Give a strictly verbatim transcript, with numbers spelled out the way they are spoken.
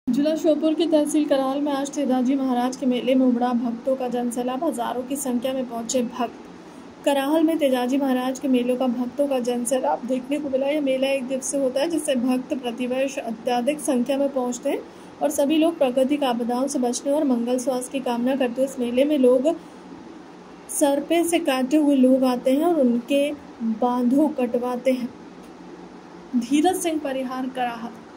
जिला श्योपुर की तहसील कराल में आज तेजाजी महाराज के मेले में उमड़ा भक्तों का जनसैलाब। हजारों की संख्या में पहुंचे भक्त। कराल में तेजाजी महाराज के मेलों का भक्तों का जनसैलाब देखने को मिला। यह मेला एक दिवसीय होता है जिससे भक्त प्रतिवर्ष अत्यधिक संख्या में पहुंचते हैं और सभी लोग प्राकृतिक आपदाओं से बचने और मंगल स्वास्थ्य की कामना करते हैं। इस मेले में लोग सरपे से काटे हुए लोग आते हैं और उनके बांधों कटवाते हैं। धीरज सिंह परिहार कराल।